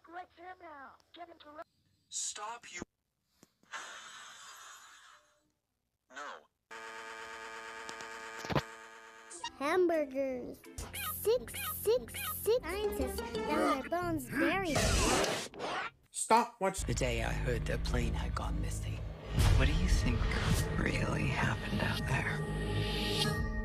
Let's him now. Get him to run. Stop, you. No. Hamburgers. Six scientists found their bones buried. Stop. Watch. The day I heard their plane had gone missing. What do you think really happened out there?